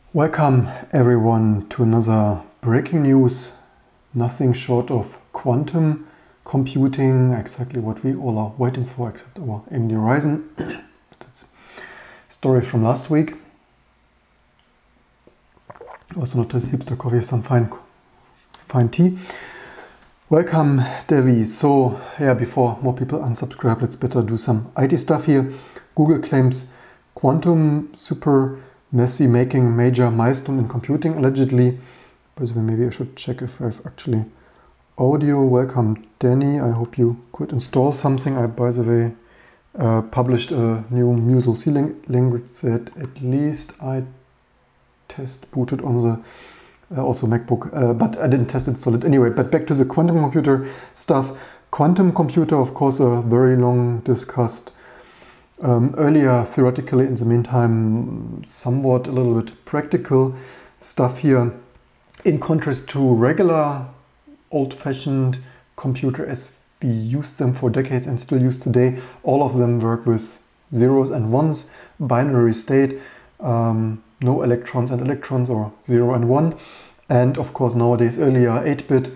Welcome everyone to another breaking news, nothing short of quantum computing, exactly what we all are waiting for except our AMD Ryzen. That's a story from last week. Also not a hipster coffee, some fine tea. Welcome Devi. So yeah, before more people unsubscribe, let's better do some IT stuff here. Google claims quantum super messy making a major milestone in computing, allegedly. By the way, maybe I should check if I have actually audio. Welcome Danny, I hope you could install something. I, by the way, published a new Musel C language that at least I test booted on the also MacBook, but I didn't test install it anyway. But back to the quantum computer stuff. Quantum computer, of course, a very long discussed earlier theoretically, in the meantime somewhat a little bit practical stuff here. In contrast to regular old-fashioned computer as we used them for decades and still use today, all of them work with zeros and ones, binary state, no electrons and electrons, or 0 and 1. And of course nowadays earlier 8-bit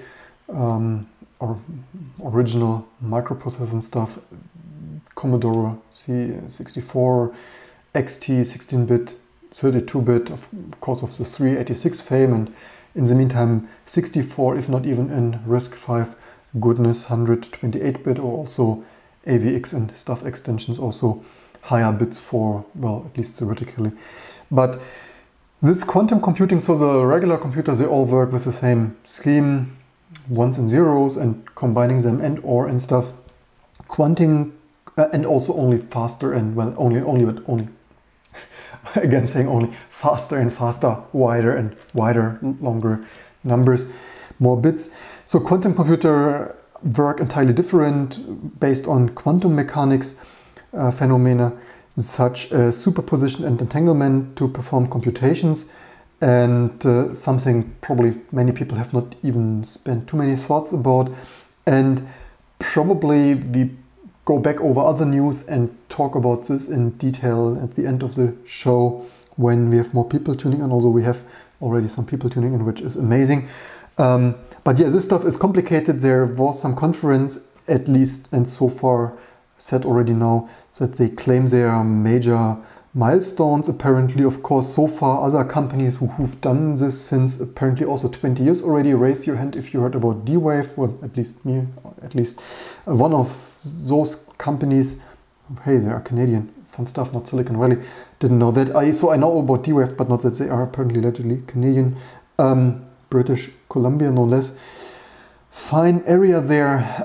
or original microprocessor and stuff, Commodore C64, XT 16-bit, 32-bit, of course of the 386 fame, and in the meantime 64, if not even in RISC-V goodness, 128-bit, or also AVX and stuff extensions, also higher bits for, well, at least theoretically. But this quantum computing, so the regular computers, they all work with the same scheme, ones and zeros, and combining them and or and stuff. Quantum and also only faster and, well, only again saying only faster and faster, wider and wider, longer numbers, more bits. So quantum computer work entirely different based on quantum mechanics phenomena such as superposition and entanglement to perform computations, and something probably many people have not even spent too many thoughts about. And probably we go back over other news and talk about this in detail at the end of the show when we have more people tuning in, although we have already some people tuning in, which is amazing. But yeah, this stuff is complicated. There was some conference, at least, and so far said already now, that they claim they are major milestones. Apparently, of course, so far other companies who've done this since apparently also 20 years already. Raise your hand if you heard about D-Wave, well, at least me, at least one of those companies. Hey, they are Canadian, fun stuff, not Silicon Valley. Didn't know that. So I know about D-Wave, but not that they are apparently allegedly Canadian. British Columbia, no less. Fine area there.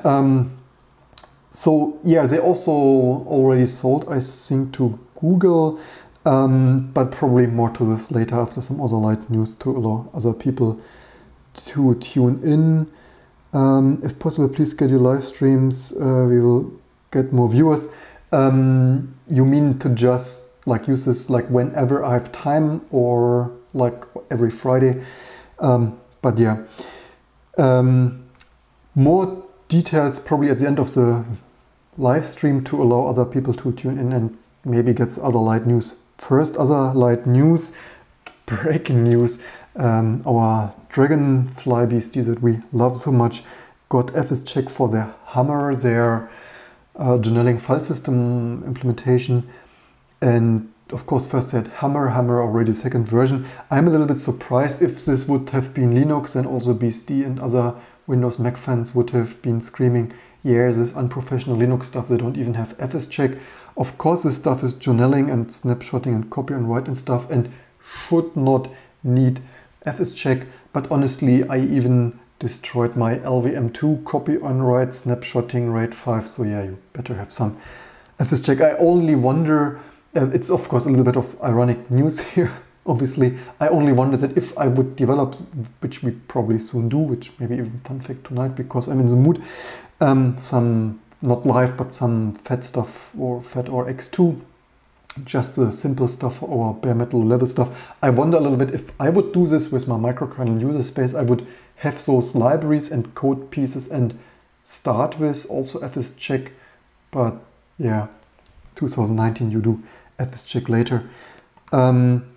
So yeah, they also already sold, I think, to Google, but probably more to this later after some other light news to allow other people to tune in. If possible, please schedule live streams. We will get more viewers. You mean to just like use this like whenever I have time, or like every Friday? But yeah, more details probably at the end of the live stream to allow other people to tune in and maybe gets other light news first. Other light news, breaking news. Our Dragonfly beastie that we love so much got FSCheck for their Hammer, their Genelling file system implementation. And of course, first said Hammer already second version. I'm a little bit surprised. If this would have been Linux, then also BSD and other Windows Mac fans would have been screaming, yeah, this unprofessional Linux stuff, they don't even have FSCheck. Of course, this stuff is journaling and snapshotting and copy and write and stuff and should not need FSCheck. But honestly, I even destroyed my LVM2 copy on write snapshotting RAID 5. So yeah, you better have some FSCheck. I only wonder, it's of course a little bit of ironic news here. Obviously, I only wonder that if I would develop, which we probably soon do, which maybe even fun fact tonight because I'm in the mood, some, not live, but some FAT stuff or FAT or X2, just the simple stuff or bare metal level stuff. I wonder a little bit if I would do this with my microkernel user space, I would have those libraries and code pieces and start with also FSCheck, but yeah, 2019 you do FSCheck later.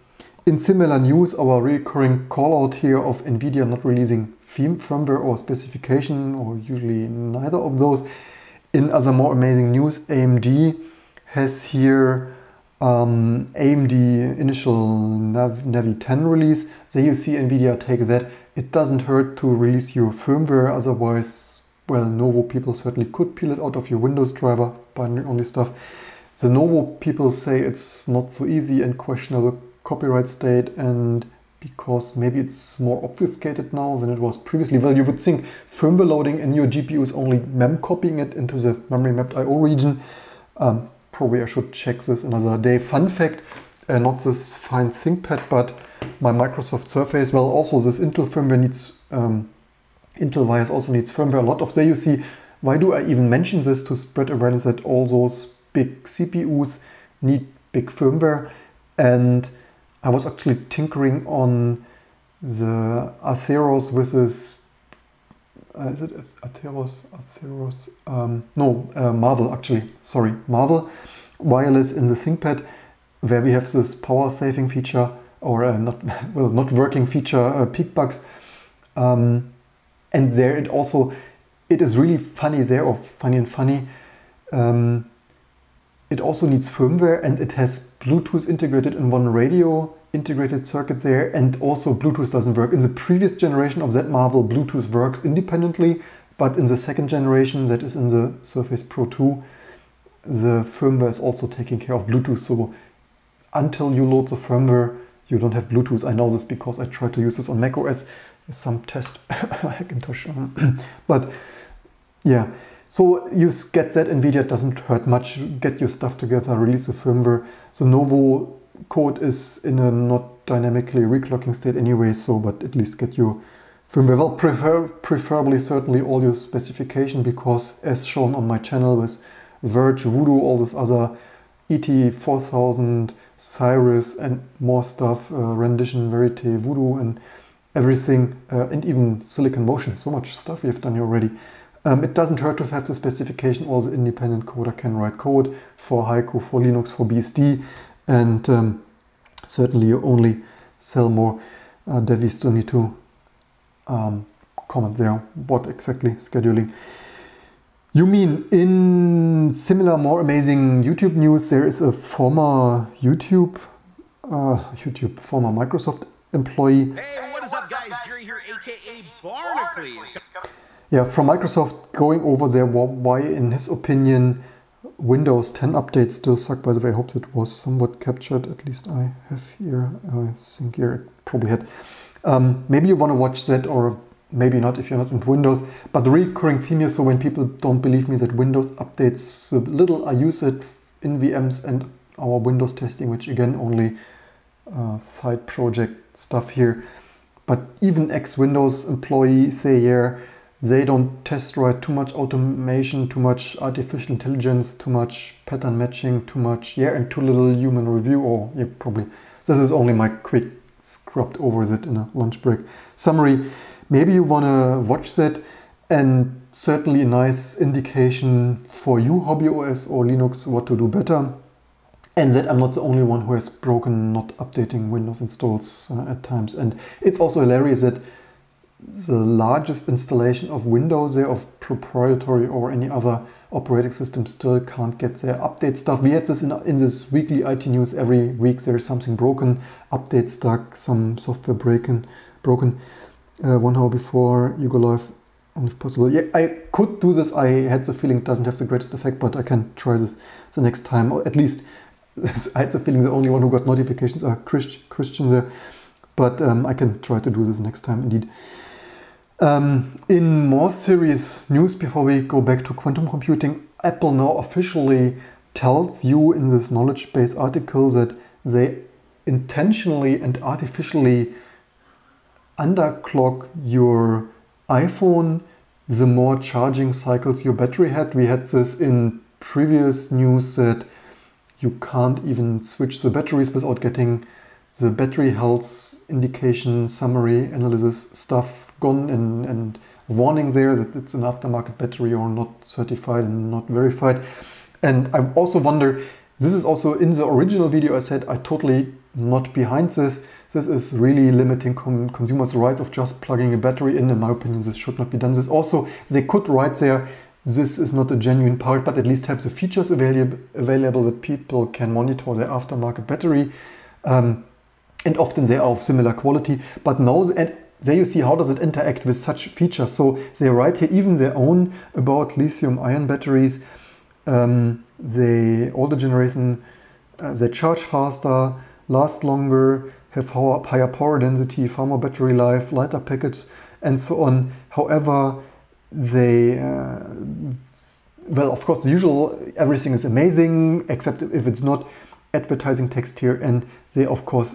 In similar news, our recurring call out here of NVIDIA not releasing firmware or specification, or usually neither of those. In other more amazing news, AMD has here AMD initial Navi 10 release. There you see NVIDIA take that. It doesn't hurt to release your firmware, otherwise, well, Novo people certainly could peel it out of your Windows driver, binary only stuff. The Novo people say it's not so easy and questionable copyright state, and because maybe it's more obfuscated now than it was previously. Well, you would think firmware loading in your GPU is only mem copying it into the memory mapped IO region. Probably I should check this another day. Fun fact, not this fine ThinkPad, but my Microsoft Surface, well, also this Intel firmware needs, Intel Vios also needs firmware. A lot of there you see, why do I even mention this? To spread awareness that all those big CPUs need big firmware. And I was actually tinkering on the Atheros with this, is it Atheros? Marvel actually, sorry, Marvel wireless in the ThinkPad, where we have this power saving feature, or not working feature, peak bugs. And there it is really funny there, or funny and funny. It also needs firmware, and it has Bluetooth integrated in one radio integrated circuit there, and also Bluetooth doesn't work. In the previous generation of that Marvel, Bluetooth works independently, but in the second generation, that is in the Surface Pro 2, the firmware is also taking care of Bluetooth. So until you load the firmware, you don't have Bluetooth. I know this because I tried to use this on macOS, some test Hackintosh. But yeah. So you get that, NVIDIA doesn't hurt much, get your stuff together, release the firmware. The Novo code is in a not dynamically reclocking state anyway, so but at least get your firmware. Well, preferably certainly all your specification, because as shown on my channel with Verge, Voodoo, all this other ET4000, Cyrus and more stuff, Rendition, Verite, Voodoo and everything, and even Silicon Motion, so much stuff we have done here already. It doesn't hurt to have the specification. All the independent coder can write code for Haiku, for Linux, for BSD, and certainly you only sell more. Devi still need to comment there. What exactly scheduling? You mean in similar, more amazing YouTube news, there is a former former Microsoft employee. Hey, what is up, guys? Jerry here, aka Barnacles. Yeah, from Microsoft, going over there why, in his opinion, Windows 10 updates still suck. By the way, I hope that was somewhat captured. At least I have here. I think here it probably had. Maybe you want to watch that, or maybe not if you're not into Windows. But the recurring theme here, so when people don't believe me that Windows updates the little I use it in VMs and our Windows testing, which again only side project stuff here. But even ex-Windows employees say, yeah, they don't test right, too much automation, too much artificial intelligence, too much pattern matching, too much, yeah, and too little human review, or yeah, probably. This is only my quick scrubbed over it in a lunch break summary. Maybe you want to watch that, and certainly a nice indication for you, HobbyOS or Linux, what to do better. And that I'm not the only one who has broken not updating Windows installs at times. And it's also hilarious that the largest installation of Windows there, of proprietary or any other operating system, still can't get their update stuff. We had this in this weekly IT news. Every week there is something broken, update stuck, some software broken. 1 hour before you go live, only if possible. Yeah, I could do this. I had the feeling it doesn't have the greatest effect, but I can try this the next time. Or at least I had the feeling the only one who got notifications are Christian there. But I can try to do this next time indeed. In more serious news, before we go back to quantum computing, Apple now officially tells you in this knowledge base article that they intentionally and artificially underclock your iPhone the more charging cycles your battery had. We had this in previous news that you can't even switch the batteries without getting the battery health indication, summary, analysis stuff gone, and warning there that it's an aftermarket battery or not certified and not verified. And I also wonder, this is also in the original video I said I totally not behind this. This is really limiting consumers' rights of just plugging a battery in. In my opinion, this should not be done. This also, they could write there, this is not a genuine part, but at least have the features available that people can monitor their aftermarket battery. And often they are of similar quality. But now, and there you see how does it interact with such features. So they write here even their own about lithium-ion batteries. Older generation, they charge faster, last longer, have higher power density, far more battery life, lighter package, and so on. However, they, well, of course, the usual, everything is amazing, except if it's not advertising text here, and they, of course,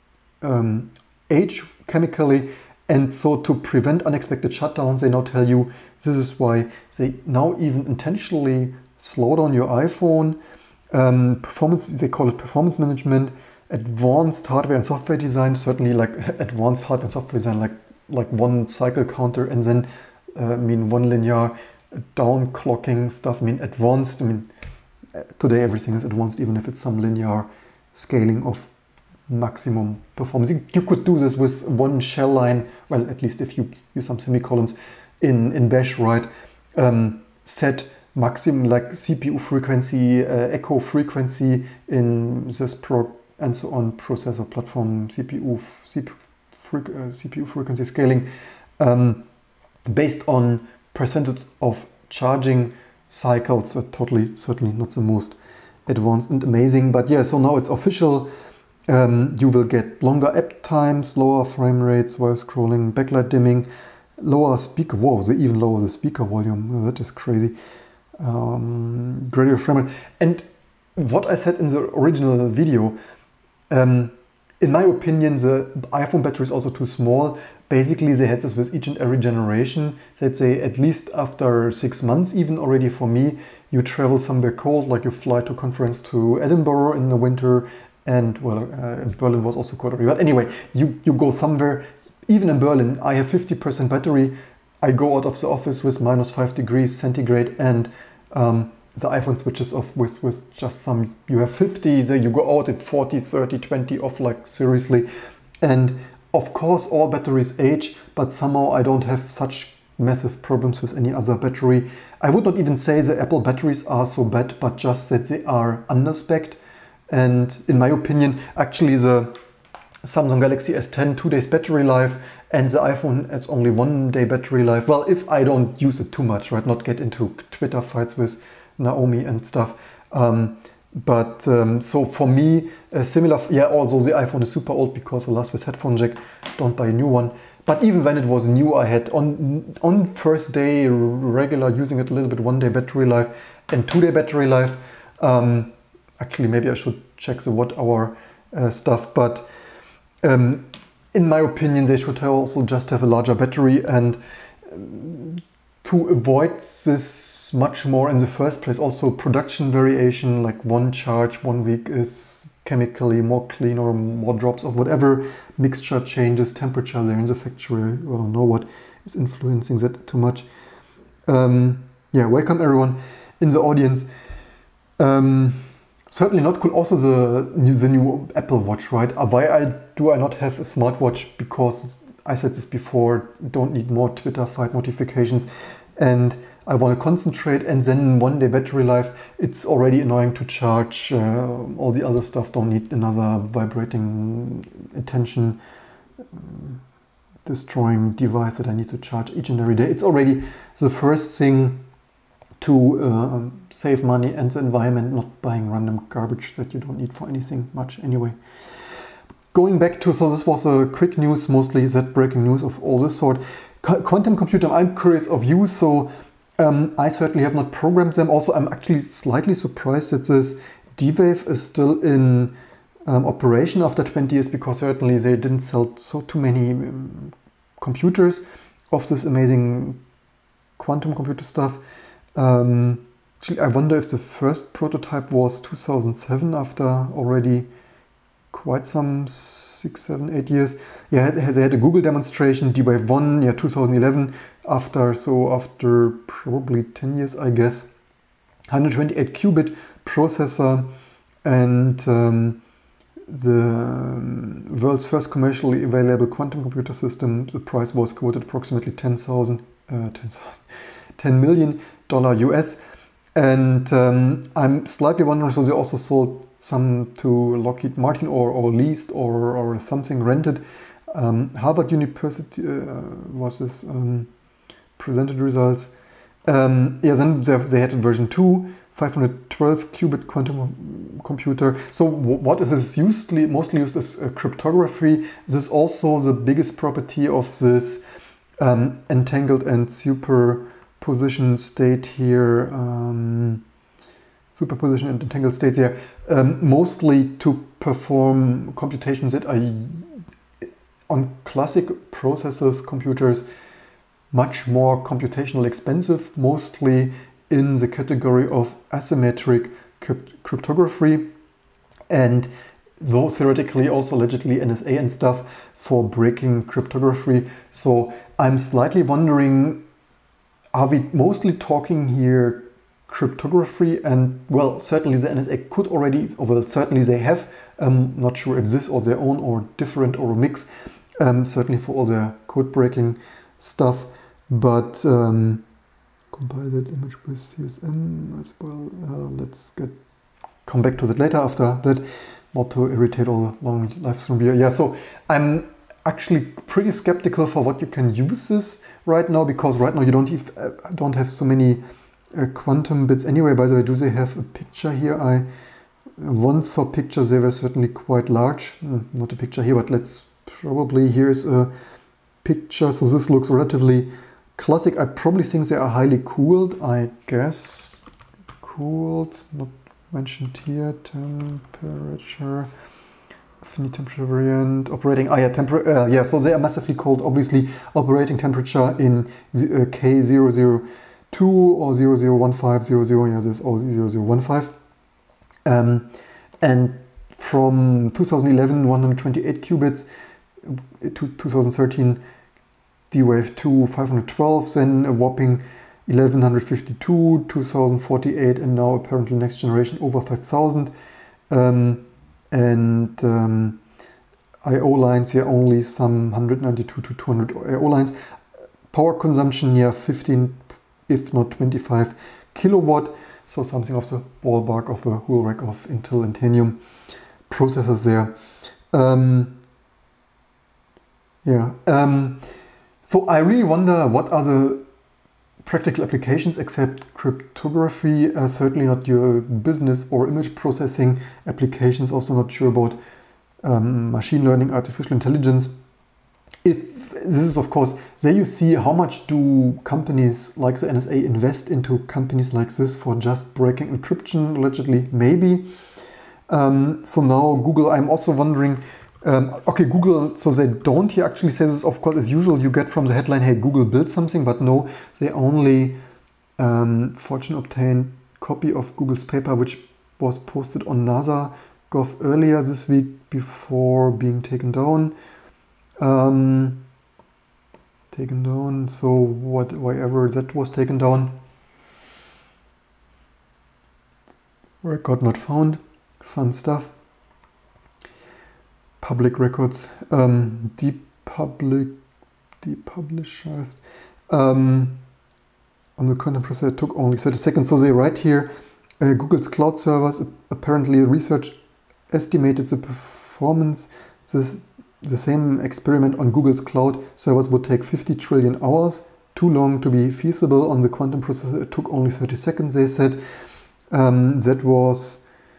age chemically. And so to prevent unexpected shutdowns, they now tell you this is why they now even intentionally slow down your iPhone. Performance, they call it performance management, advanced hardware and software design, certainly like advanced hardware and software design, like one cycle counter, and then one linear downclocking stuff. Advanced, today everything is advanced, even if it's some linear scaling of maximum performance. You could do this with one shell line, well, at least if you use some semicolons in Bash, right? Set maximum like CPU frequency, echo frequency in this and so on processor platform, CPU frequency scaling based on percentage of charging cycles. Certainly not the most advanced and amazing, but yeah, so now it's official. You will get longer app times, lower frame rates while scrolling, backlight dimming, lower speaker, whoa, they even lower the speaker volume, oh, that is crazy. Gradual frame rate. And what I said in the original video, in my opinion, the iPhone battery is also too small. Basically, they had this with each and every generation. They'd say at least after 6 months, even already for me, you travel somewhere cold, like you fly to a conference to Edinburgh in the winter, and well, Berlin was also cold. But anyway, you go somewhere, even in Berlin, I have 50% battery. I go out of the office with -5 degrees centigrade, and the iPhone switches off with just some, you have 50, then you go out at 40, 30, 20 off, like seriously. And of course, all batteries age, but somehow I don't have such massive problems with any other battery. I would not even say the Apple batteries are so bad, but just that they are underspecced. And in my opinion, actually the Samsung Galaxy S10 2 days battery life, and the iPhone has only 1 day battery life. Well, if I don't use it too much, right? Not get into Twitter fights with Naomi and stuff. So for me, similar, yeah, although the iPhone is super old because the last with headphone jack, don't buy a new one. But even when it was new, I had on first day regular using it a little bit 1 day battery life and 2 day battery life. Actually, maybe I should check the watt hour stuff, but in my opinion, they should also just have a larger battery, and to avoid this much more in the first place, also production variation, like one charge 1 week is chemically more clean or more drops of whatever, mixture changes, temperature there in the factory, I don't know what is influencing that too much. Yeah, welcome everyone in the audience. Certainly not cool. Also the new Apple Watch, right? Why do I not have a smartwatch? Because I said this before, don't need more Twitter fight notifications, and I want to concentrate. And then 1 day battery life, it's already annoying to charge. All the other stuff don't need another vibrating, attention destroying device that I need to charge each and every day. It's already the first thing to save money and the environment, not buying random garbage that you don't need for anything much anyway. Going back to, so this was a quick news, mostly that breaking news of all this sort. Quantum computer, I'm curious of you, so I certainly have not programmed them. Also, I'm actually slightly surprised that this D-Wave is still in operation after 20 years, because certainly they didn't sell too many computers of this amazing quantum computer stuff. Actually, I wonder if the first prototype was 2007, after already quite some 6, 7, 8 years. Yeah, they had a Google demonstration, D-Wave 1, yeah, 2011, after probably 10 years, I guess. 128 qubit processor, and the world's first commercially available quantum computer system. The price was quoted approximately $10 million US. And I'm slightly wondering, so they also sold some to Lockheed Martin or leased or something rented. Harvard University was this presented results. Then they had version 2, 512 qubit quantum computer. So what is this mostly used as cryptography? This is also the biggest property of this entangled and superposition state here. Superposition and entangled states here, mostly to perform computations that are on classic processors, computers, much more computationally expensive, mostly in the category of asymmetric cryptography, and though theoretically also allegedly NSA and stuff for breaking cryptography. So I'm slightly wondering, are we mostly talking here cryptography? And well, certainly the NSA could already, or well, certainly they have, not sure if this or their own or different or a mix, certainly for all their code breaking stuff, but compile that image with CSM as well. Let's come back to that later after that, not to irritate all the long live stream viewer. Yeah, so I'm actually pretty skeptical for what you can use this right now, because right now you don't have so many quantum bits anyway. By the way, do they have a picture here? I once saw pictures, they were certainly quite large. Not a picture here, but let's probably, here's a picture. So this looks relatively classic. I probably think they are highly cooled, I guess. Cooled, not mentioned here. Temperature, affinity temperature variant, operating, yeah, so they are massively cooled. Obviously, operating temperature in K002 or 001500, yeah, this is all 0015. And from 2011, 128 qubits, to 2013, D-Wave 2, 512, then a whopping 1152, 2048, and now apparently next generation over 5000. I/O lines here only some 192 to 200 I/O lines. Power consumption here 15, if not 25 kilowatt. So something of the ballpark of a whole rack of Intel and Tanium processors there. So I really wonder what are the practical applications except cryptography. Certainly not your business or image processing applications. Also not sure about machine learning, artificial intelligence. If this is, of course, there you see how much do companies like the NSA invest into companies like this for just breaking encryption, allegedly, maybe. So now Google, I'm also wondering, okay, Google, so they don't here actually say this, of course, as usual, you get from the headline, hey, Google built something, but no, they only fortune obtained copy of Google's paper, which was posted on NASA.gov earlier this week before being taken down. So wherever that was taken down. Record not found. Fun stuff. Public records, depublishers. On the quantum processor it took only 30 seconds. So they write here, Google's cloud servers, apparently research estimated the performance. The same experiment on Google's cloud servers would take 50 trillion hours. Too long to be feasible. On the quantum processor it took only 30 seconds, they said. That was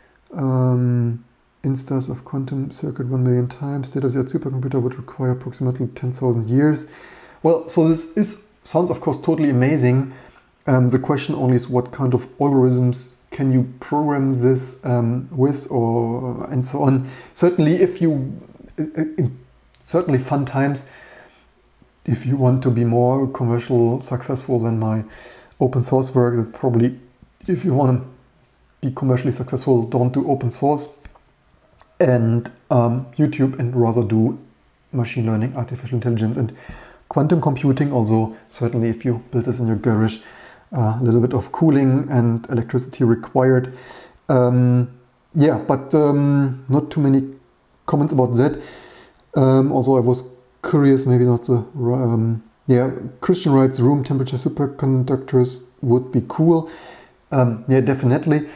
instance of quantum circuit 1 million times. State-of-the-art supercomputer would require approximately 10,000 years. Well, so this sounds, of course, totally amazing. The question only is what kind of algorithms can you program this with, or and so on. Certainly, if you, in certainly fun times, if you want to be more commercial successful than my open source work, that's probably, if you want to be commercially successful, don't do open source and YouTube, and rather do machine learning, artificial intelligence, and quantum computing. Also, certainly if you build this in your garage, a little bit of cooling and electricity required. Yeah, but not too many comments about that. Although I was curious, maybe not the yeah, Christian writes room temperature superconductors would be cool. Yeah, definitely.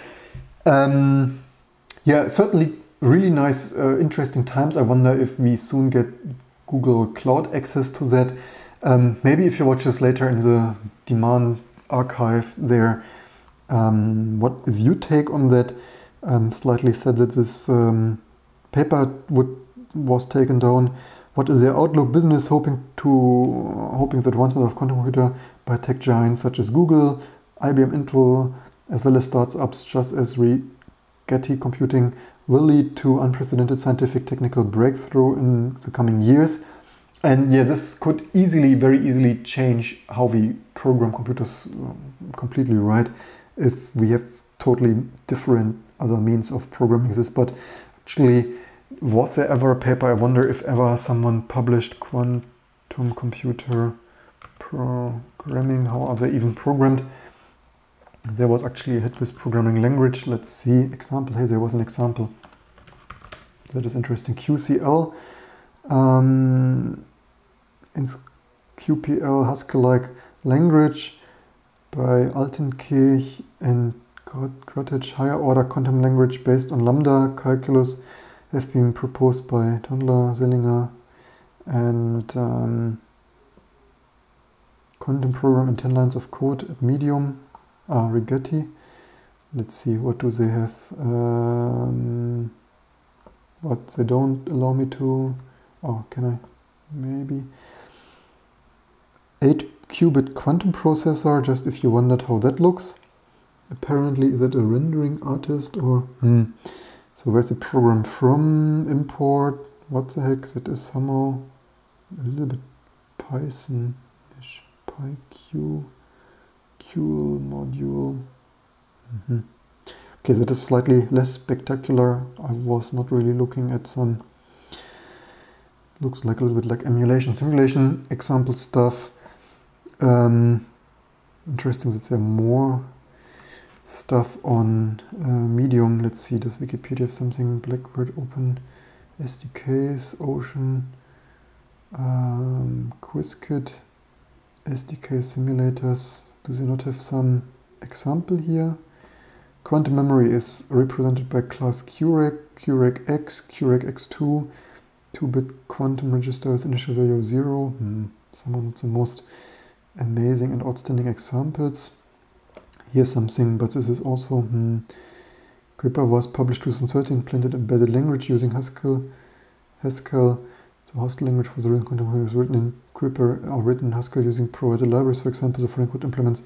Yeah, certainly really nice, interesting times. I wonder if we soon get Google Cloud access to that. Maybe if you watch this later in the demand archive there, what is your take on that? Slightly said that this paper was taken down. What is their outlook? Business hoping the advancement of quantum computer by tech giants such as Google, IBM, Intel, as well as startups just as Rigetti Computing will lead to unprecedented scientific technical breakthrough in the coming years. And yeah, this could easily, very easily change how we program computers completely, right? If we have totally different other means of programming this. But actually, was there ever a paper, I wonder if ever someone published quantum computer programming, how are they even programmed? There was actually a hit with programming language. Let's see, example, hey, there was an example. That is interesting, QCL. In QPL Haskell-like language by Altenkirch and Grotich, higher order quantum language based on lambda calculus have been proposed by Tondler, Zellinger, and quantum program in 10 lines of code at Medium, Rigetti. Let's see, what do they have? What they don't allow me to, oh, can I? Maybe 8-qubit quantum processor, just if you wondered how that looks. Apparently, is that a rendering artist or so where's the program from? Import, what the heck, that is somehow a little bit Python-ish, PyQ, QL module. Okay, that is slightly less spectacular. I was not really looking at some, looks like a little bit like emulation, simulation, example stuff. Interesting that there are more stuff on Medium. Let's see, does Wikipedia have something? Blackbird open, SDKs, Ocean, Qiskit, SDK simulators. Do they not have some example here? Quantum memory is represented by class QREC, QREC-X, QREC-X2, 2-bit quantum register with initial value of 0. Some of the most amazing and outstanding examples. Here's something, but this is also Kuiper was published 2013, implemented embedded language using Haskell. The Haskell language for the written quantum computer was written in Kuiper or written in Haskell using provided libraries. For example, the following code implements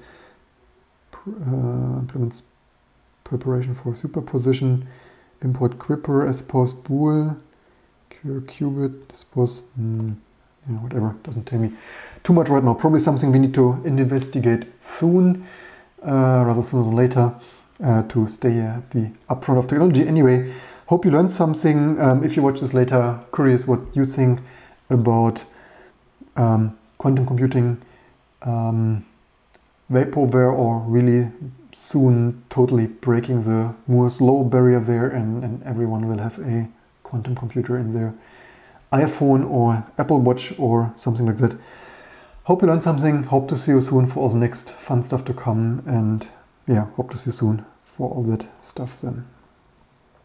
preparation for superposition, import Kuiper, expose bool, qubit, expose, yeah, whatever, doesn't tell me too much right now. Probably something we need to investigate soon, rather sooner than later, to stay at the upfront of technology. Anyway, hope you learned something. If you watch this later, curious what you think about quantum computing, vaporware, or really soon totally breaking the Moore's law barrier there, and everyone will have a quantum computer in their iPhone or Apple Watch or something like that. Hope you learned something. Hope to see you soon for all the next fun stuff to come, and yeah, hope to see you soon for all that stuff then.